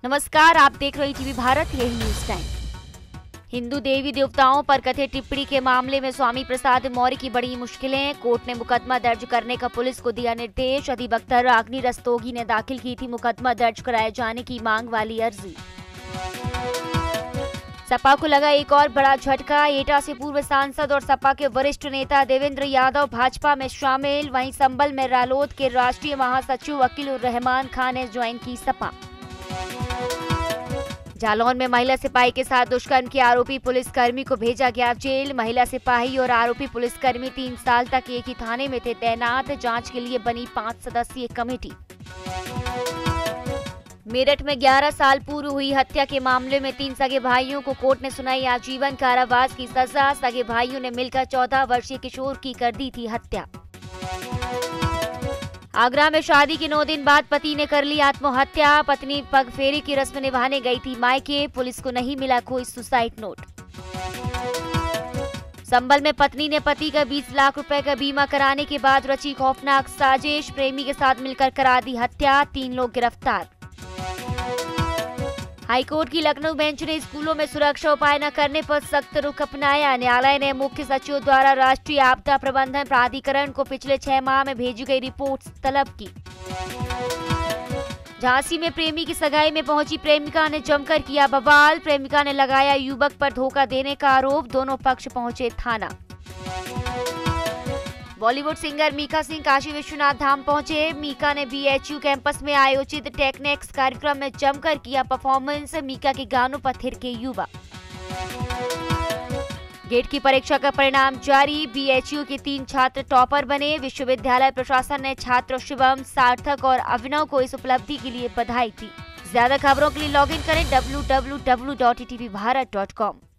नमस्कार, आप देख रहे टीवी भारत, यही न्यूज टाइम। हिंदू देवी देवताओं पर कथित टिप्पणी के मामले में स्वामी प्रसाद मौर्य की बड़ी मुश्किलें। कोर्ट ने मुकदमा दर्ज करने का पुलिस को दिया निर्देश। अधिवक्ता रागिनी रस्तोगी ने दाखिल की थी मुकदमा दर्ज कराए जाने की मांग वाली अर्जी। सपा को लगा एक और बड़ा झटका। एटा से पूर्व सांसद और सपा के वरिष्ठ नेता देवेंद्र यादव भाजपा में शामिल। वहीं संभल में रालोद के राष्ट्रीय महासचिव वकील रहमान खान ने ज्वाइन की सपा। जालौन में महिला सिपाही के साथ दुष्कर्म के आरोपी पुलिसकर्मी को भेजा गया जेल। महिला सिपाही और आरोपी पुलिसकर्मी 3 साल तक एक ही थाने में थे तैनात। जांच के लिए बनी 5 सदस्यीय कमेटी। मेरठ में 11 साल पूर्व हुई हत्या के मामले में 3 सगे भाइयों को कोर्ट ने सुनाई आजीवन कारावास की सजा। सगे भाइयों ने मिलकर 14 वर्षीय किशोर की कर दी थी हत्या। आगरा में शादी के 9 दिन बाद पति ने कर ली आत्महत्या। पत्नी पगफेरी की रस्म निभाने गई थी मायके। पुलिस को नहीं मिला कोई सुसाइड नोट। संभल में पत्नी ने पति का 20 लाख रुपए का बीमा कराने के बाद रची खौफनाक साजिश। प्रेमी के साथ मिलकर करा दी हत्या। 3 लोग गिरफ्तार। हाईकोर्ट की लखनऊ बेंच ने स्कूलों में सुरक्षा उपाय न करने पर सख्त रुख अपनाया। न्यायालय ने मुख्य सचिव द्वारा राष्ट्रीय आपदा प्रबंधन प्राधिकरण को पिछले 6 माह में भेजी गई रिपोर्ट तलब की। झांसी में प्रेमी की सगाई में पहुंची प्रेमिका ने जमकर किया बवाल। प्रेमिका ने लगाया युवक पर धोखा देने का आरोप। दोनों पक्ष पहुंचे थाना। बॉलीवुड सिंगर मीका सिंह काशी विश्वनाथ धाम पहुंचे। मीका ने BHU कैंपस में आयोजित टेक्नेक्स कार्यक्रम में जमकर किया परफॉर्मेंस। मीका के गानों पर थिरके युवा। गेट की परीक्षा का परिणाम जारी। BHU के 3 छात्र टॉपर बने। विश्वविद्यालय प्रशासन ने छात्र शिवम, सार्थक और अभिनव को इस उपलब्धि के लिए बधाई दी। ज्यादा खबरों के लिए लॉगिन करें www.etvbharat.com।